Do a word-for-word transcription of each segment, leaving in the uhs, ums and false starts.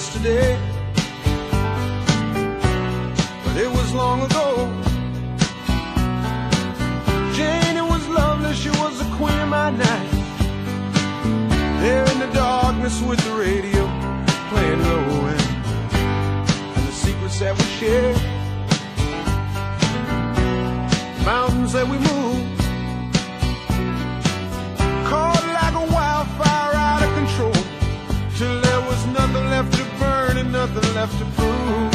yesterday, but it was long ago. Janey was lovely, she was the queen of my night. There in the darkness with the radio playing low end, and the secrets that we shared, mountains that we moved, caught like a wildfire out of control, till there was nothing left to burn and nothing left to prove.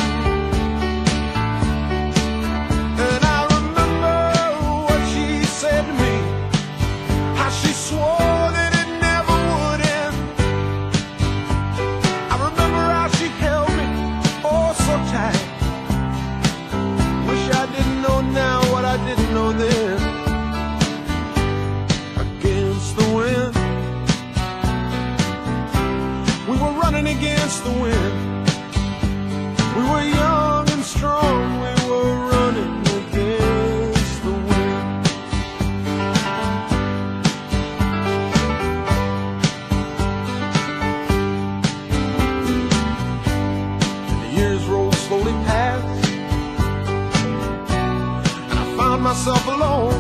And I remember what she said to me, how she swore that it never would end. I remember how she held me oh so tight. Wish I didn't know now what I didn't know then. Against the wind, we were running against the wind. We were young and strong, we were running against the wind. And the years rolled slowly past, found myself alone,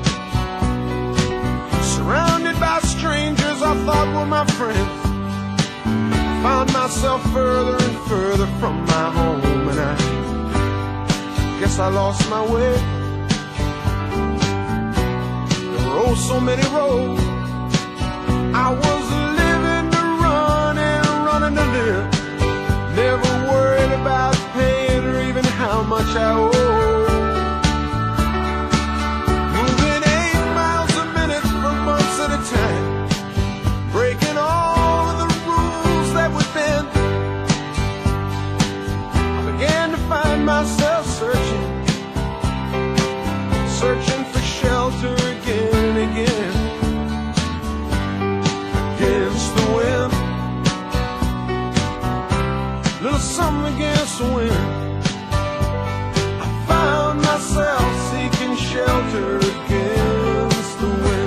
surrounded by strangers I thought were my friends. Found myself further and further from my home, and I guess I lost my way. There were oh so many roads. I was living to run and running to live, never worried about paying or even how much I owed. Time, breaking all of the rules that would bend. I began to find myself searching, searching for shelter again and again. Against the wind, little something against the wind. I found myself seeking shelter against the wind.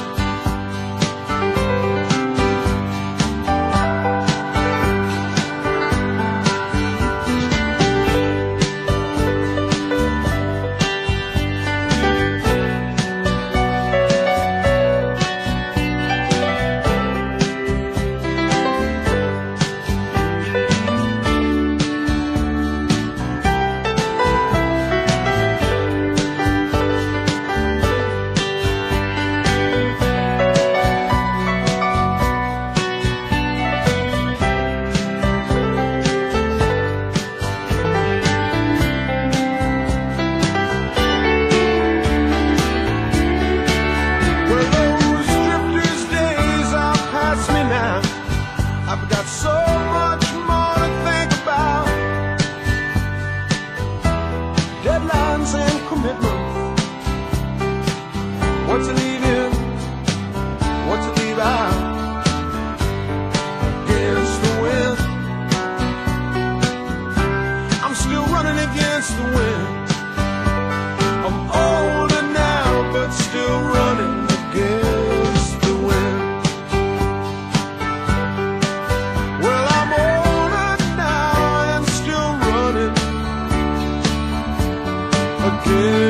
I've got so much more to think about. Deadlines and commitments, what to leave in, what to leave out. Against the wind, I'm still running against the wind. I'm older now, but still running against the wind. Yeah.